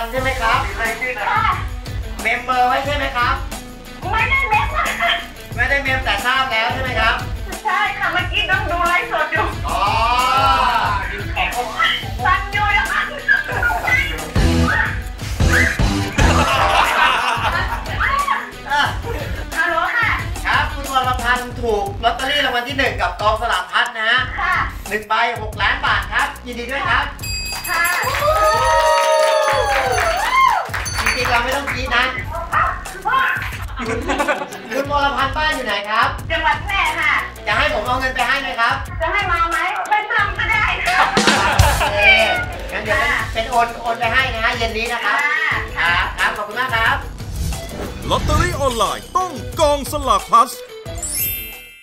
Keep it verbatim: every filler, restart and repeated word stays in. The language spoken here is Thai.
พันธ์ใช่ไหมครับเมมเบอร์ไว้ใช่ไหมครับไม่ได้เมมไม่ได้เมมแต่ทราบแล้วใช่ไหมครับใช่ค่ะเมื่อกี้ต้องดูไลฟ์สดอยู่อ๋อสั่นอยู่แล้วค่ะฮัลโหลค่ะครับคุณวรพันธ์ถูกลอตเตอรี่รางวัลที่หนึ่งกับกองสลากพลัดนะฮะค่ะหนึ่งใบหกล้านบาทครับยินดีด้วยครับค่ะจริงๆเราไม่ต้องกรี๊ดนะคุณวรพันธ์บ้านอยู่ไหนครับจังหวัดแพร่ค่ะจะให้ผมเอาเงินไปให้ไหมครับจะให้มาไหมไม่ต้องก็ได้ครับโอเคงั้นเดี๋ยวเป็นโอนโอนไปให้นะฮะเย็นนี้นะครับครับครับขอบคุณมากครับลอตเตอรี่ออนไลน์ต้องกองสลากพลัส